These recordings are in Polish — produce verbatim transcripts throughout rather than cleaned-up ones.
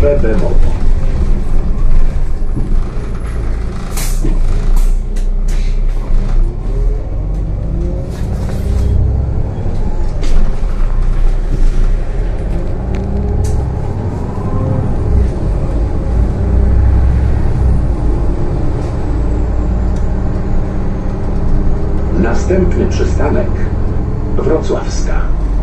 F bemowo. Następny przystanek Wrocławska.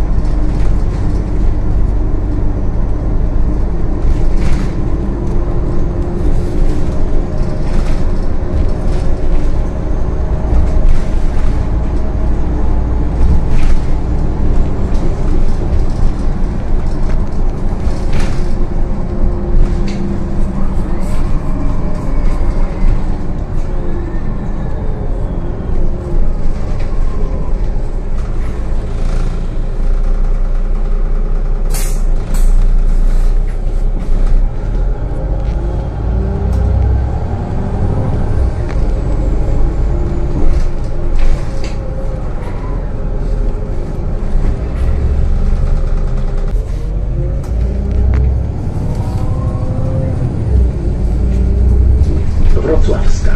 Wrocławska.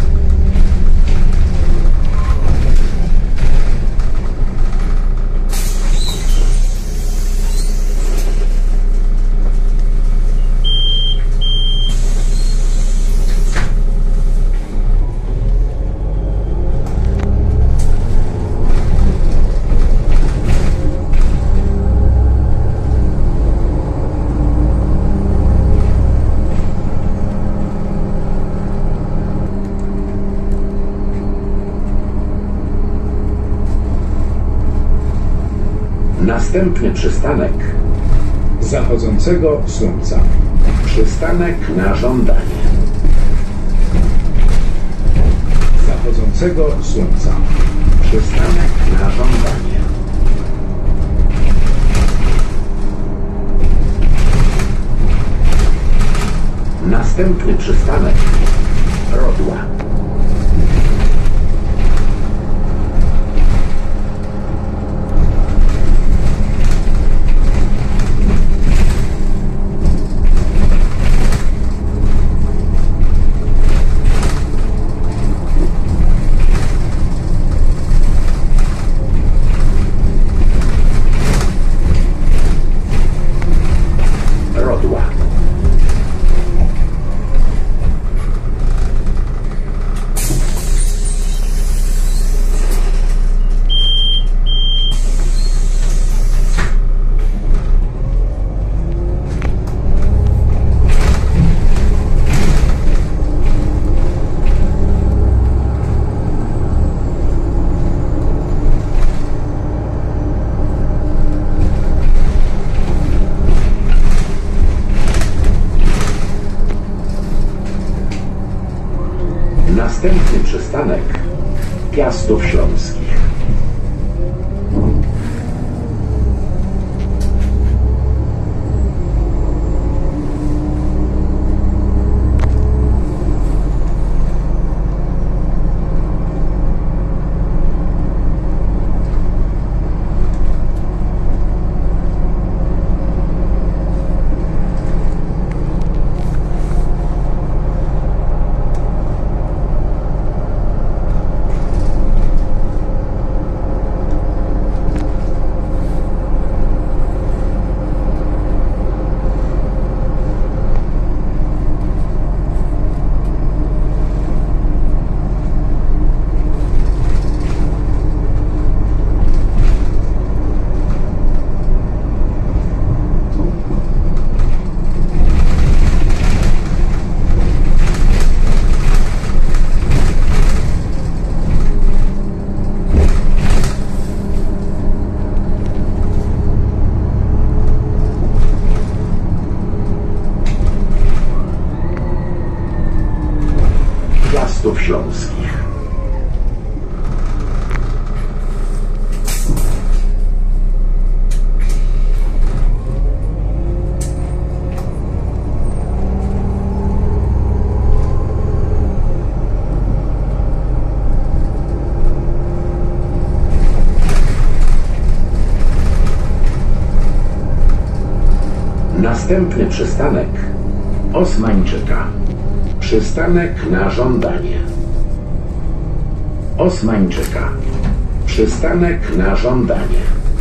Następny przystanek zachodzącego słońca. Przystanek na żądanie. Zachodzącego słońca. Przystanek na żądanie. Następny przystanek Rodła. Następny przystanek Piastów Śląskich. Piastów Śląskich. Następny przystanek Osmańczyka. Przystanek na żądanie. Osmańczyka. Przystanek na żądanie.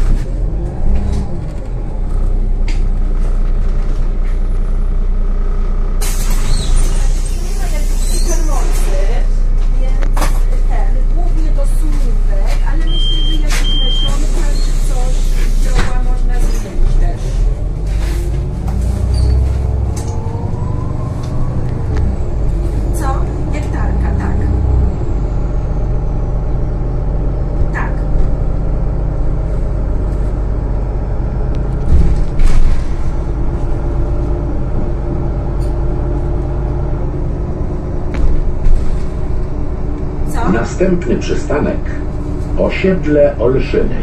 Następny przystanek osiedle Olszyny.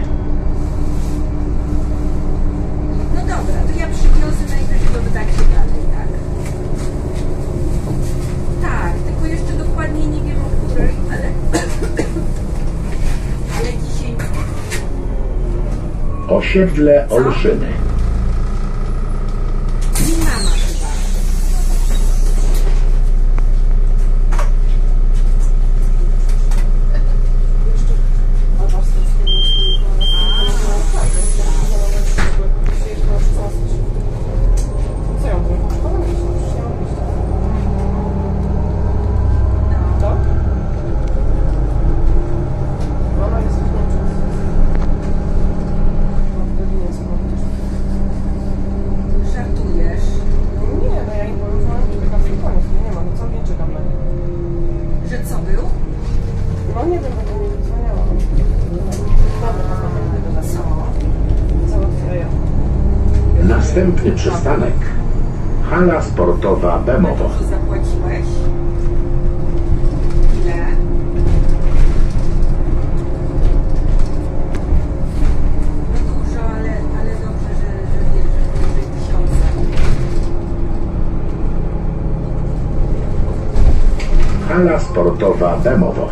No dobra, to ja przywiozę najpierw do tak się dalej, tak? Tak, tylko jeszcze dokładnie nie wiem o której, ale... ale dzisiaj... Osiedle Co? Olszyny. I mama chyba. Następny przystanek hala sportowa Bemowo. Zapłaciłeś? Ile? No dużo, ale, ale dobrze, że, że wiesz, że powyżej tysiąca. Hala sportowa Bemowo.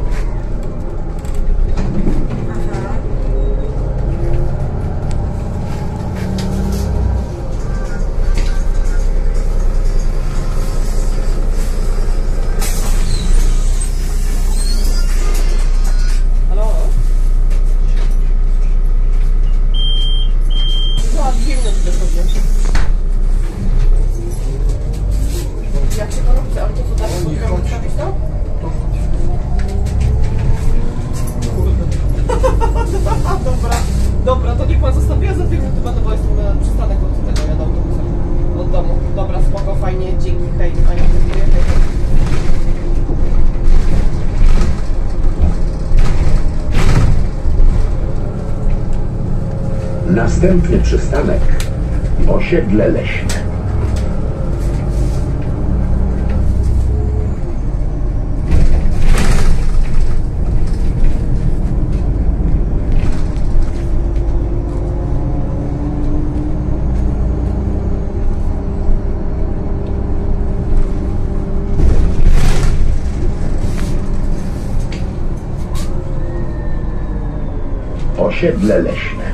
Jak się to robi? Ale to co dalej? Mogę odstawić to? Dobra, dobra, to niech pan zostawiła za dwie minuty, bo jestem na przystanek od tego, jadę autobusem od domu. Dobra, spoko, fajnie, dzięki, hej, fajnie, dziękuję, hej, hej. Następny przystanek osiedle Leśne. Osiedle Leśne.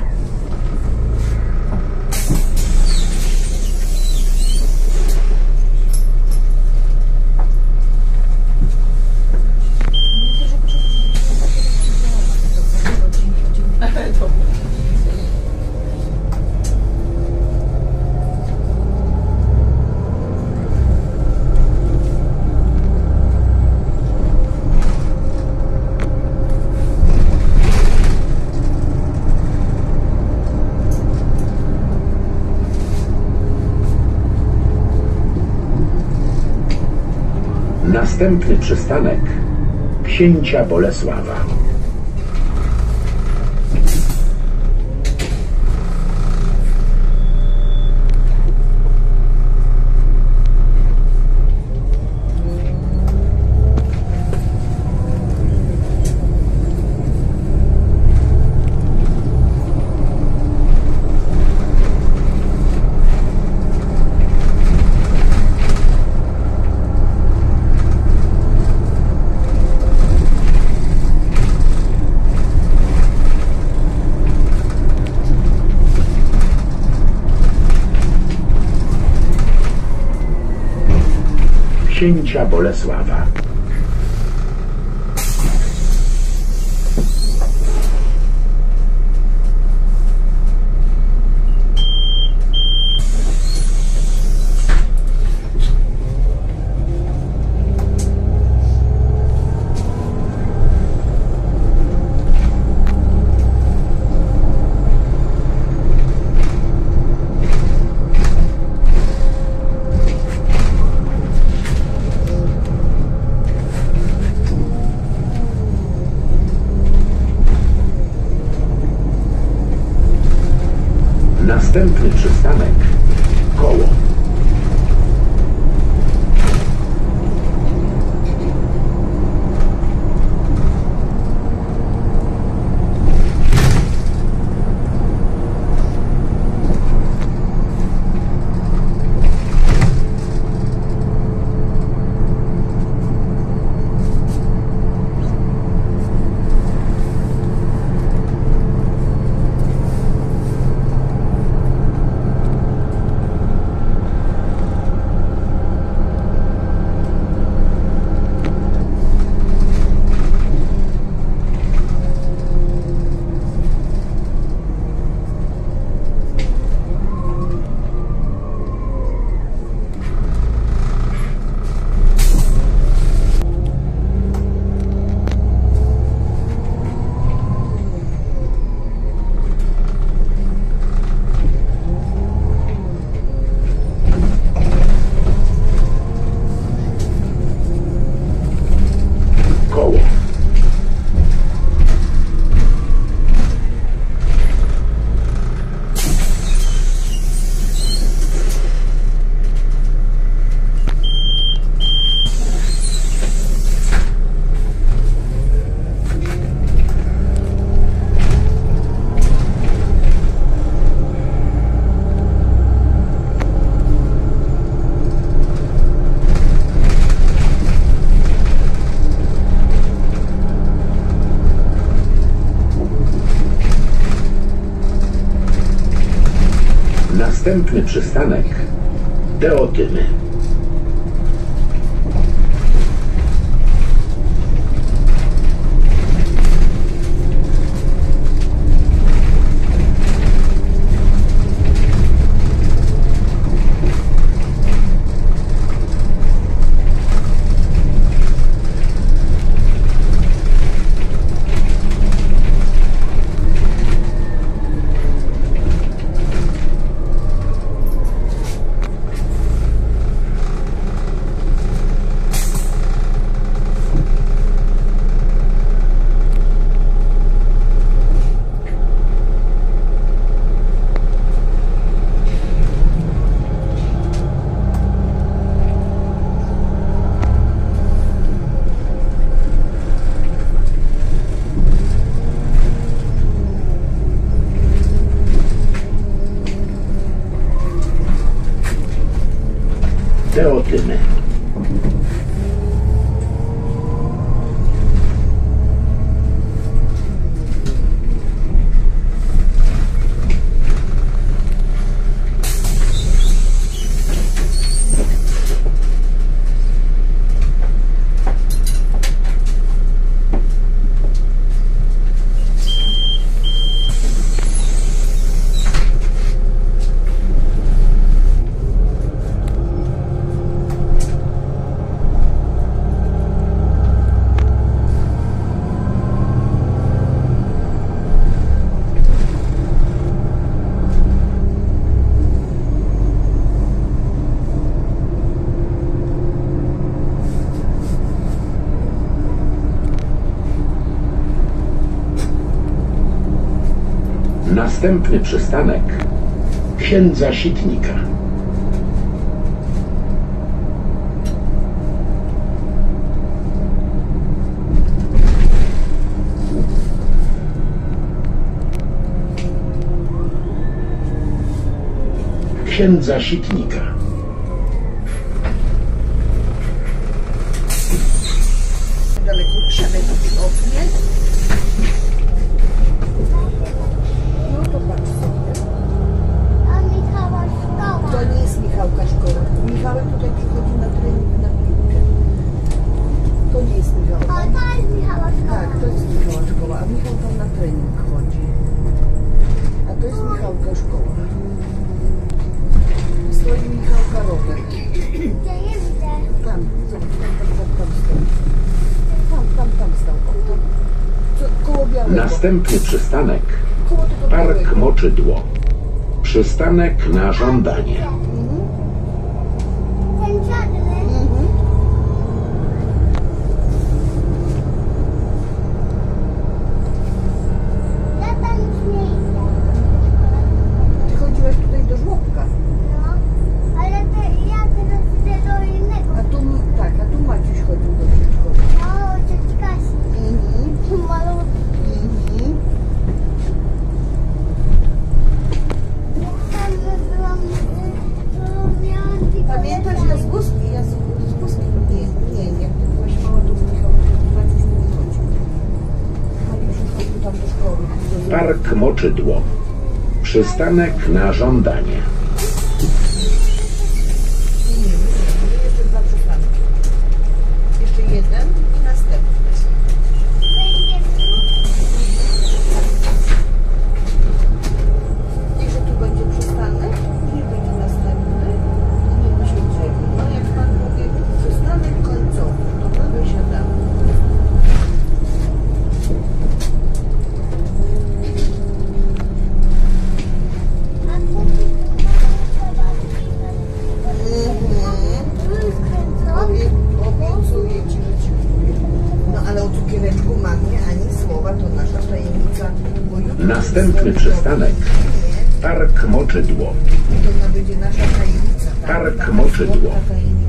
Następny przystanek Księcia Bolesława. księcia Bolesława. Następny przystanek Koło. Następny przystanek Teotymy. Teotymy. Następny przystanek Księdza Sitnika. Księdza Sitnika. Daleko trzeba w oknie. No to patrz sobie. A Michała szkoła. To nie jest Michałka szkoła. Michałek tutaj przychodzi na trening na piłkę. Następny przystanek Koło tego Park białego. Moczydło. Przystanek na żądanie. Ten czarny. Mhm. Ja tam już nie idę. Ty chodziłaś tutaj do żłobka. No, ale te, ja teraz idę do innego. A tu, tak, a tu Maciuś chodził do przedszkola. No, cioć Kasi. Mhm. Malutki. Mhm. Jak tam byłam, to miałam tylko Pamiętasz, jeden. ja z Guski, ja z, z Guski, nie, nie, jak ty byłaś mała, to z Michałem Maciuś tu nie chodził. Maciuś chodził tam do szkoły. do- Park Moczydło. Przystanek na żądanie. Nie, nie, nie, jeszcze dwa przystanki. Jeszcze jeden i następny. Będzie tu. Jeszcze tu będzie przystanek, później będzie następny i nie wysiądziemy. No jak pan powie, przystanek końcowy, to my wysiadamy. A kupić tu jest kręcone. Obie, obiecuję ci, że ci kupię. No ale o cukiereczku mamie ani słowa, to nasza tajemnica. Bo jutro Następny jest przystanek Nie, Park Moczydło. to ona będzie nasza tajemnica. tak? Park Taka Moczydło. słodka tajemnica.